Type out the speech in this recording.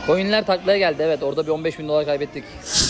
Coinler taklaya geldi, evet, orada bir 15.000 dolar kaybettik.